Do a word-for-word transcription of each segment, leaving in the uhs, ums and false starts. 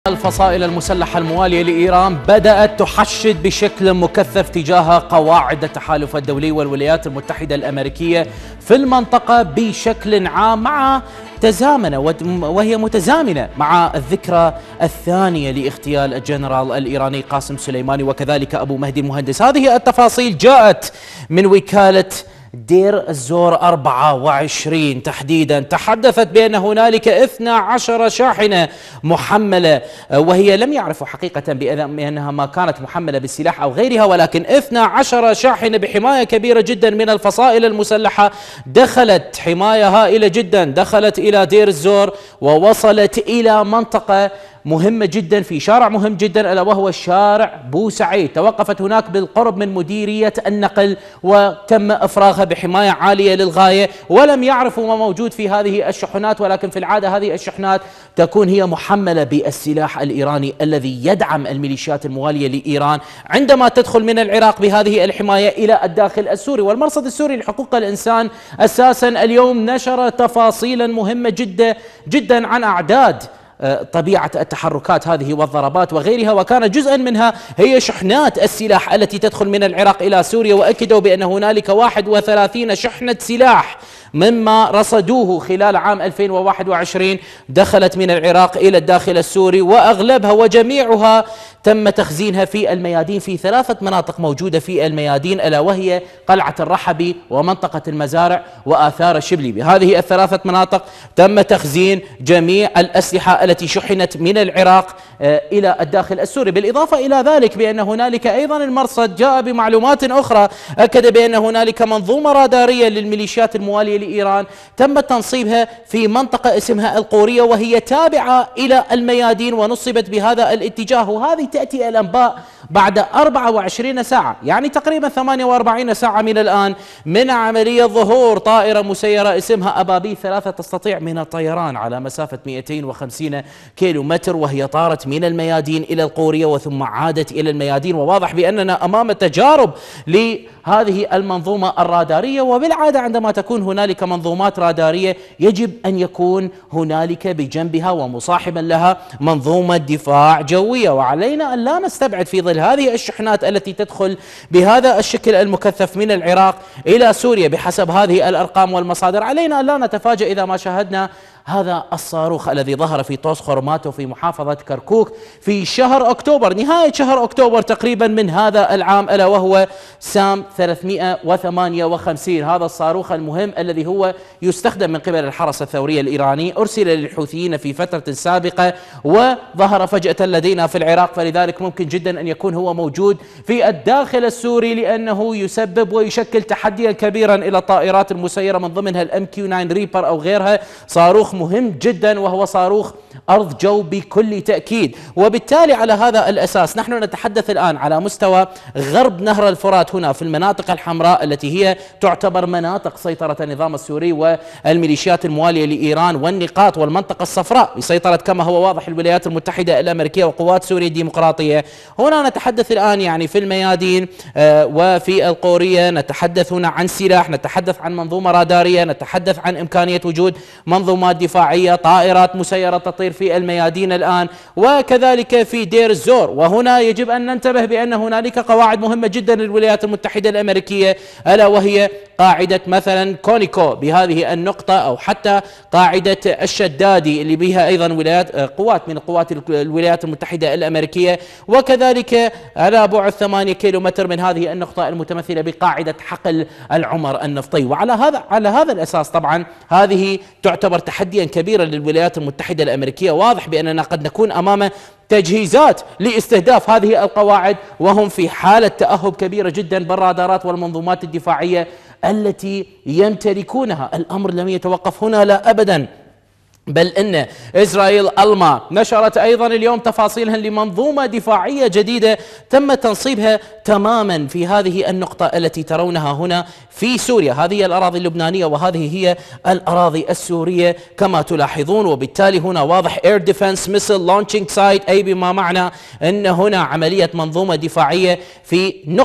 الفصائل المسلحة الموالية لإيران بدأت تحشد بشكل مكثف تجاه قواعد التحالف الدولي والولايات المتحدة الأمريكية في المنطقة بشكل عام، مع تزامن وهي متزامنة مع الذكرى الثانية لاغتيال الجنرال الإيراني قاسم سليماني وكذلك أبو مهدي المهندس. هذه التفاصيل جاءت من وكالة دير الزور أربعة وعشرين تحديدا، تحدثت بأن هنالك اثنتي عشرة شاحنة محملة، وهي لم يعرفوا حقيقة بأنها ما كانت محملة بالسلاح أو غيرها، ولكن اثنتي عشرة شاحنة بحماية كبيرة جدا من الفصائل المسلحة دخلت حماية هائلة جدا، دخلت إلى دير الزور ووصلت إلى منطقة مهمة جدا في شارع مهم جدا ألا وهو شارع بوسعيد. توقفت هناك بالقرب من مديرية النقل وتم إفراغها بحماية عالية للغاية، ولم يعرفوا ما موجود في هذه الشحنات، ولكن في العادة هذه الشحنات تكون هي محملة بالسلاح الإيراني الذي يدعم الميليشيات الموالية لإيران عندما تدخل من العراق بهذه الحماية إلى الداخل السوري. والمرصد السوري لحقوق الإنسان أساسا اليوم نشر تفاصيلا مهمة جدا جدا عن أعداد طبيعة التحركات هذه والضربات وغيرها، وكان جزءا منها هي شحنات السلاح التي تدخل من العراق إلى سوريا، وأكدوا بأن هنالك واحد وثلاثين شحنة سلاح مما رصدوه خلال عام ألفين وواحد وعشرين دخلت من العراق إلى الداخل السوري، وأغلبها وجميعها تم تخزينها في الميادين في ثلاثة مناطق موجودة في الميادين، ألا وهي قلعة الرحبي ومنطقة المزارع وآثار الشبلي. بهذه الثلاثة مناطق تم تخزين جميع الأسلحة التي شحنت من العراق إلى الداخل السوري. بالإضافة إلى ذلك بأن هنالك أيضا المرصد جاء بمعلومات أخرى أكد بأن هنالك منظومة رادارية للميليشيات الموالية لإيران تم تنصيبها في منطقة اسمها القورية، وهي تابعة إلى الميادين ونصبت بهذا الاتجاه. وهذه تأتي الأنباء بعد أربعة وعشرين ساعة، يعني تقريبا ثمانية وأربعين ساعة من الآن، من عملية ظهور طائرة مسيرة اسمها أبابيل ثلاثة تستطيع من الطيران على مسافة مئتين وخمسين كيلو متر، وهي طارت من الميادين إلى القورية وثم عادت إلى الميادين. وواضح بأننا أمام تجارب لهذه المنظومة الرادارية، وبالعادة عندما تكون هنالك منظومات رادارية يجب أن يكون هنالك بجنبها ومصاحبا لها منظومة دفاع جوية، وعلينا أن لا نستبعد في ظل هذه الشحنات التي تدخل بهذا الشكل المكثف من العراق إلى سوريا بحسب هذه الأرقام والمصادر، علينا أن لا نتفاجأ إذا ما شاهدنا هذا الصاروخ الذي ظهر في طوس خورماتو في محافظة كركوك في شهر أكتوبر، نهاية شهر أكتوبر تقريبا من هذا العام، ألا وهو سام ثلاثمئة وثمانية وخمسين. هذا الصاروخ المهم الذي هو يستخدم من قبل الحرس الثوري الإيراني، أرسل للحوثيين في فترة سابقة وظهر فجأة لدينا في العراق، فلذلك ممكن جدا أن يكون هو موجود في الداخل السوري، لأنه يسبب ويشكل تحديا كبيرا إلى الطائرات المسيرة من ضمنها الام كيو تسعة ريبر أو غيرها. صاروخ مهم جدا وهو صاروخ أرض جو بكل تأكيد. وبالتالي على هذا الأساس نحن نتحدث الآن على مستوى غرب نهر الفرات، هنا في المناطق الحمراء التي هي تعتبر مناطق سيطرة النظام السوري والميليشيات الموالية لإيران، والنقاط والمنطقة الصفراء بسيطرة كما هو واضح الولايات المتحدة الأمريكية وقوات سوريا الديمقراطية. هنا نتحدث الآن يعني في الميادين آه وفي القورية، نتحدث هنا عن سلاح، نتحدث عن منظومة رادارية، نتحدث عن إمكانية وجود منظومات دفاعية، طائرات مسيرة تطير في الميادين الآن، وكذلك في دير الزور. وهنا يجب أن ننتبه بأن هنالك قواعد مهمة جدا للولايات المتحدة الأمريكية، ألا وهي قاعدة مثلا كونيكو بهذه النقطة، أو حتى قاعدة الشدادي اللي بها أيضا ولايات قوات من قوات الولايات المتحدة الأمريكية، وكذلك على بعد ثمانية كيلو متر من هذه النقطة المتمثلة بقاعدة حقل العمر النفطي. وعلى هذا على هذا الأساس طبعا هذه تعتبر تحديا كبيرا للولايات المتحدة الأمريكية. واضح بأننا قد نكون أمام تجهيزات لاستهداف هذه القواعد، وهم في حالة تأهب كبيرة جدا بالرادارات والمنظومات الدفاعية التي يمتلكونها. الأمر لم يتوقف هنا لا أبدا، بل إن إسرائيل ألما نشرت أيضا اليوم تفاصيلها لمنظومة دفاعية جديدة تم تنصيبها تماما في هذه النقطة التي ترونها هنا في سوريا. هذه الأراضي اللبنانية وهذه هي الأراضي السورية كما تلاحظون. وبالتالي هنا واضح Air Defense Missile Launching Site، أي بما معنى أن هنا عملية منظومة دفاعية في نقطة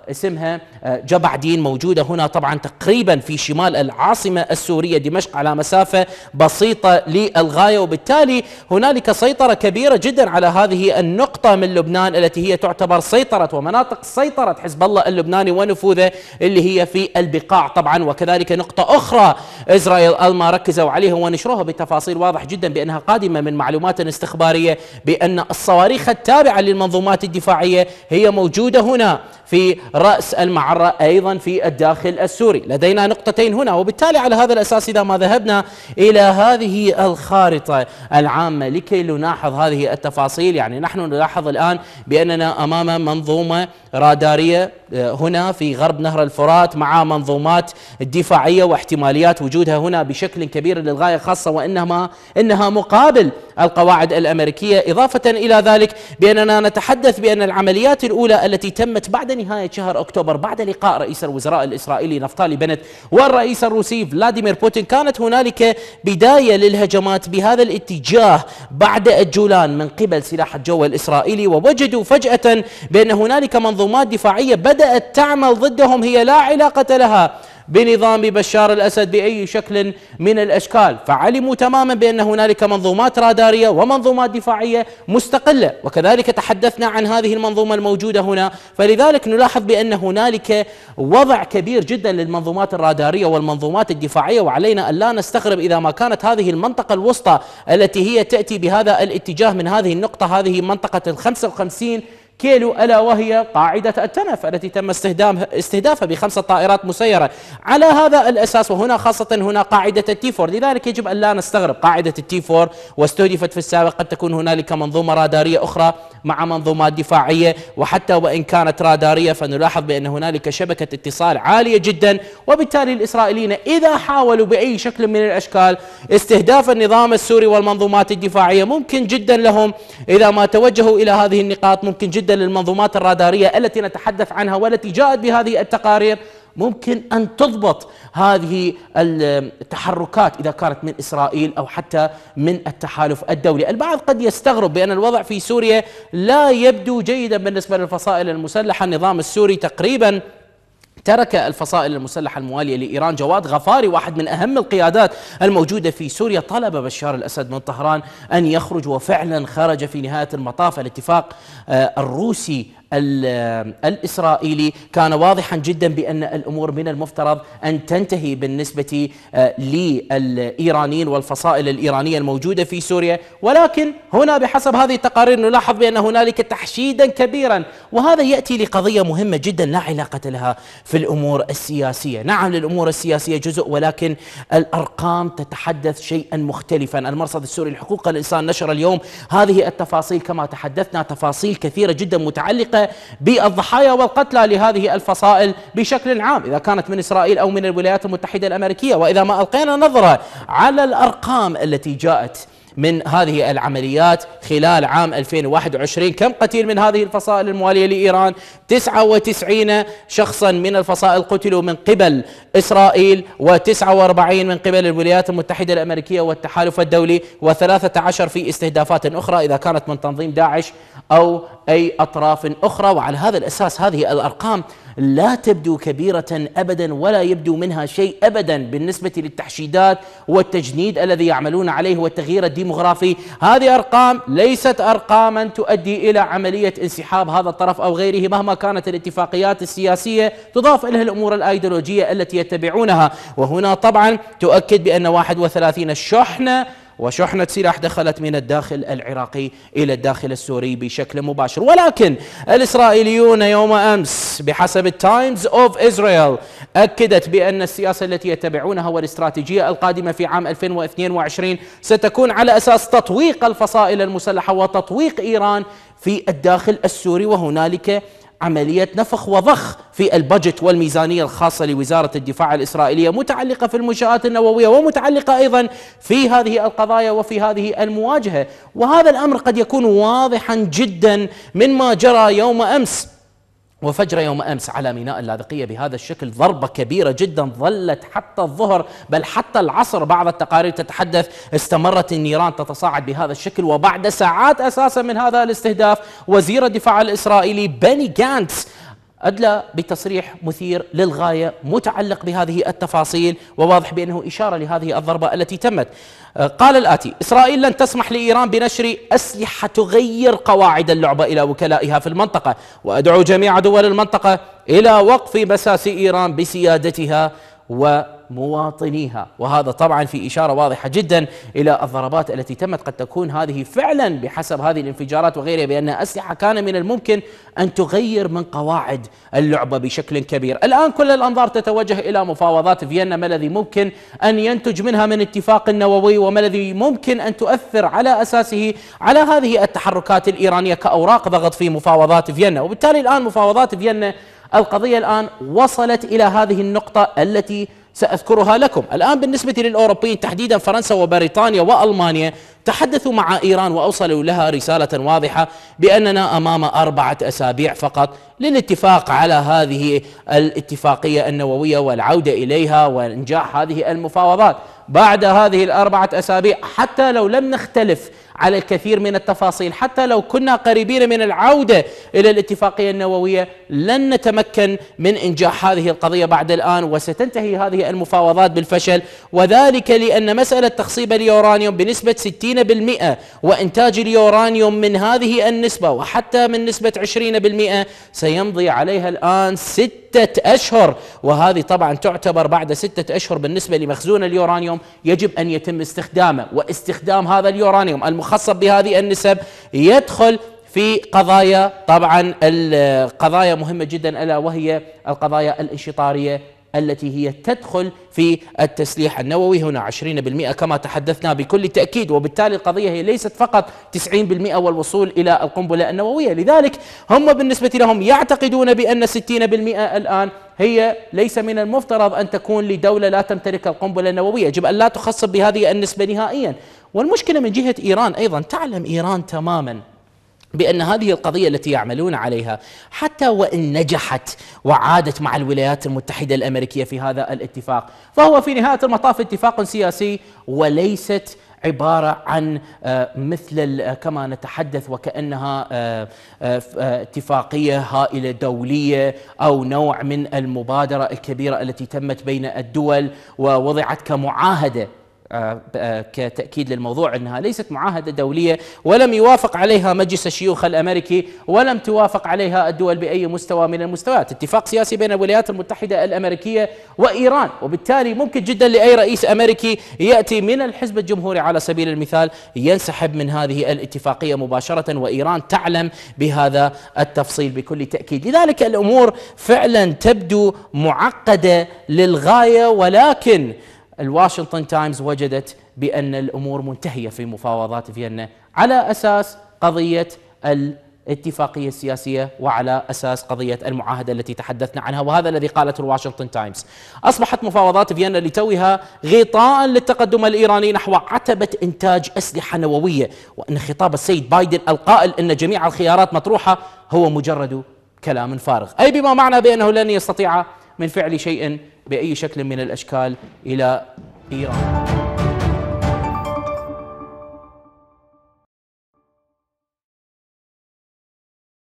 اسمها جبعدين، موجودة هنا طبعا تقريبا في شمال العاصمة السورية دمشق على مسافة بسيطة للغاية، وبالتالي هنالك سيطرة كبيرة جدا على هذه النقطة من لبنان التي هي تعتبر سيطرة ومناطق سيطرة حزب الله اللبناني ونفوذه اللي هي في البقاع طبعا. وكذلك نقطة أخرى إسرائيل الما ركزوا عليها ونشروها بتفاصيل واضح جدا بأنها قادمة من معلومات استخبارية، بأن الصواريخ التابعة للمنظومات الدفاعية هي موجودة هنا في رأس المعرة أيضا في الداخل السوري. لدينا نقطتين هنا، وبالتالي على هذا الأساس إذا ما ذهبنا إلى هذه الخارطة العامة لكي نلاحظ هذه التفاصيل، يعني نحن نلاحظ الآن بأننا أمام منظومة رادارية هنا في غرب نهر الفرات مع منظومات دفاعية واحتماليات وجودها هنا بشكل كبير للغاية، خاصة وإنما إنها مقابل القواعد الأمريكية. إضافة إلى ذلك بأننا نتحدث بأن العمليات الأولى التي تمت بعد نهاية شهر أكتوبر بعد لقاء رئيس الوزراء الإسرائيلي نفتالي بنت والرئيس الروسي فلاديمير بوتين، كانت هنالك بداية للهجمات بهذا الاتجاه بعد الجولان من قبل سلاح الجو الإسرائيلي، ووجدوا فجأة بأن هنالك منظومات دفاعية بدأت تعمل ضدهم هي لا علاقة لها بنظام بشار الأسد بأي شكل من الأشكال، فعلموا تماما بأن هنالك منظومات رادارية ومنظومات دفاعية مستقلة، وكذلك تحدثنا عن هذه المنظومة الموجودة هنا. فلذلك نلاحظ بأن هنالك وضع كبير جدا للمنظومات الرادارية والمنظومات الدفاعية، وعلينا أن لا نستغرب إذا ما كانت هذه المنطقة الوسطى التي هي تأتي بهذا الاتجاه من هذه النقطة، هذه منطقة الخمسة وخمسين كيلو، ألا وهي قاعدة التنف التي تم استهدافها بخمسة طائرات مسيرة. على هذا الأساس وهنا خاصة هنا قاعدة التي فور، لذلك يجب أن لا نستغرب قاعدة التي فور واستهدفت في السابق، قد تكون هنالك منظومة رادارية أخرى مع منظومات دفاعية، وحتى وإن كانت رادارية فنلاحظ بأن هنالك شبكة اتصال عالية جدا، وبالتالي الإسرائيليين إذا حاولوا بأي شكل من الأشكال استهداف النظام السوري والمنظومات الدفاعية ممكن جدا لهم إذا ما توجهوا إلى هذه النقاط، ممكن جدا للمنظومات الرادارية التي نتحدث عنها والتي جاءت بهذه التقارير ممكن أن تضبط هذه التحركات إذا كانت من إسرائيل أو حتى من التحالف الدولي. البعض قد يستغرب بأن الوضع في سوريا لا يبدو جيدا بالنسبة للفصائل المسلحة. النظام السوري تقريبا ترك الفصائل المسلحة الموالية لإيران. جواد غفاري واحد من أهم القيادات الموجودة في سوريا طلب بشار الأسد من طهران أن يخرج، وفعلا خرج في نهاية المطاف. الاتفاق الروسي الإسرائيلي كان واضحا جدا بأن الأمور من المفترض أن تنتهي بالنسبة للإيرانيين والفصائل الإيرانية الموجودة في سوريا، ولكن هنا بحسب هذه التقارير نلاحظ بأن هنالك تحشيدا كبيرا، وهذا يأتي لقضية مهمة جدا لا علاقة لها في الأمور السياسية. نعم للأمور السياسية جزء، ولكن الأرقام تتحدث شيئا مختلفا. المرصد السوري لحقوق الإنسان نشر اليوم هذه التفاصيل كما تحدثنا، تفاصيل كثيرة جدا متعلقة بالضحايا والقتلى لهذه الفصائل بشكل عام، إذا كانت من إسرائيل أو من الولايات المتحدة الأمريكية. وإذا ما ألقينا نظرة على الأرقام التي جاءت من هذه العمليات خلال عام ألفين وواحد وعشرين، كم قتيل من هذه الفصائل الموالية لإيران؟ تسعة وتسعين شخصا من الفصائل قتلوا من قبل إسرائيل، وتسعة وأربعين من قبل الولايات المتحدة الأمريكية والتحالف الدولي، وثلاثة عشر في استهدافات أخرى إذا كانت من تنظيم داعش أو أي أطراف أخرى. وعلى هذا الأساس هذه الأرقام لا تبدو كبيرة أبدا، ولا يبدو منها شيء أبدا بالنسبة للتحشيدات والتجنيد الذي يعملون عليه والتغيير الديمغرافي. هذه أرقام ليست أرقاما تؤدي إلى عملية انسحاب هذا الطرف أو غيره مهما كانت الاتفاقيات السياسية، تضاف إليها الأمور الأيديولوجية التي يتبعونها. وهنا طبعا تؤكد بأن واحد وثلاثين شحنة وشحنة سلاح دخلت من الداخل العراقي إلى الداخل السوري بشكل مباشر. ولكن الإسرائيليون يوم أمس بحسب التايمز أوف إسرائيل أكدت بأن السياسة التي يتبعونها والاستراتيجية القادمة في عام ألفين واثنين وعشرين ستكون على أساس تطويق الفصائل المسلحة وتطويق إيران في الداخل السوري، وهنالك عملية نفخ وضخ في البجت والميزانية الخاصة لوزارة الدفاع الإسرائيلية متعلقة في المنشآت النووية ومتعلقة أيضا في هذه القضايا وفي هذه المواجهة. وهذا الأمر قد يكون واضحا جدا من ما جرى يوم أمس وفجر يوم أمس على ميناء اللاذقية بهذا الشكل. ضربة كبيرة جدا ظلت حتى الظهر بل حتى العصر، بعض التقارير تتحدث استمرت النيران تتصاعد بهذا الشكل. وبعد ساعات أساسا من هذا الاستهداف وزير الدفاع الإسرائيلي بني غانتس أدلى بتصريح مثير للغاية متعلق بهذه التفاصيل، وواضح بأنه إشارة لهذه الضربة التي تمت. قال الآتي: إسرائيل لن تسمح لإيران بنشر أسلحة تغير قواعد اللعبة إلى وكلائها في المنطقة، وأدعو جميع دول المنطقة إلى وقف مساس إيران بسيادتها ومواطنيها. وهذا طبعا في إشارة واضحة جدا إلى الضربات التي تمت، قد تكون هذه فعلا بحسب هذه الانفجارات وغيرها بأنها أسلحة كان من الممكن أن تغير من قواعد اللعبة بشكل كبير. الآن كل الأنظار تتوجه إلى مفاوضات فيينا، ما الذي ممكن أن ينتج منها من اتفاق نووي، وما الذي ممكن أن تؤثر على أساسه على هذه التحركات الإيرانية كأوراق ضغط في مفاوضات فيينا. وبالتالي الآن مفاوضات فيينا، القضية الآن وصلت إلى هذه النقطة التي سأذكرها لكم. الآن بالنسبة للأوروبيين تحديدا فرنسا وبريطانيا وألمانيا تحدثوا مع إيران وأوصلوا لها رسالة واضحة بأننا أمام أربعة أسابيع فقط للاتفاق على هذه الاتفاقية النووية والعودة إليها وإنجاح هذه المفاوضات. بعد هذه الأربعة أسابيع حتى لو لم نختلف على الكثير من التفاصيل، حتى لو كنا قريبين من العودة إلى الاتفاقية النووية، لن نتمكن من إنجاح هذه القضية بعد الآن، وستنتهي هذه المفاوضات بالفشل. وذلك لأن مسألة تخصيب اليورانيوم بنسبة ستين بالمئة وإنتاج اليورانيوم من هذه النسبة وحتى من نسبة عشرين بالمئة سيمضي عليها الآن ستة أشهر، وهذه طبعا تعتبر بعد ستة أشهر بالنسبة لمخزون اليورانيوم يجب أن يتم استخدامه. واستخدام هذا اليورانيوم المخصب بهذه النسب يدخل في قضايا طبعا القضايا مهمة جدا، ألا وهي القضايا الانشطارية التي هي تدخل في التسليح النووي، هنا عشرين بالمئة كما تحدثنا بكل تأكيد. وبالتالي القضية هي ليست فقط تسعين بالمئة والوصول إلى القنبلة النووية، لذلك هم بالنسبة لهم يعتقدون بأن ستين بالمئة الآن هي ليس من المفترض أن تكون لدولة لا تمتلك القنبلة النووية، يجب أن لا تخصب بهذه النسبة نهائيا. والمشكلة من جهة إيران أيضا، تعلم إيران تماما بأن هذه القضية التي يعملون عليها حتى وإن نجحت وعادت مع الولايات المتحدة الأمريكية في هذا الاتفاق، فهو في نهاية المطاف اتفاق سياسي وليست عبارة عن مثل كما نتحدث وكأنها اتفاقية هائلة دولية أو نوع من المبادرة الكبيرة التي تمت بين الدول ووضعت كمعاهدة. كتأكيد للموضوع أنها ليست معاهدة دولية ولم يوافق عليها مجلس الشيوخ الأمريكي ولم توافق عليها الدول بأي مستوى من المستويات، اتفاق سياسي بين الولايات المتحدة الأمريكية وإيران. وبالتالي ممكن جدا لأي رئيس أمريكي يأتي من الحزب الجمهوري على سبيل المثال ينسحب من هذه الاتفاقية مباشرة، وإيران تعلم بهذا التفصيل بكل تأكيد. لذلك الأمور فعلا تبدو معقدة للغاية، ولكن الواشنطن تايمز وجدت بأن الأمور منتهية في مفاوضات فيينا على أساس قضية الاتفاقية السياسية وعلى أساس قضية المعاهدة التي تحدثنا عنها، وهذا الذي قالته الواشنطن تايمز. أصبحت مفاوضات فيينا لتوها غطاء للتقدم الإيراني نحو عتبة إنتاج أسلحة نووية، وأن خطاب السيد بايدن القائل أن جميع الخيارات مطروحة هو مجرد كلام فارغ، أي بما معنى بأنه لن يستطيع من فعل شيء بأي شكل من الأشكال إلى إيران.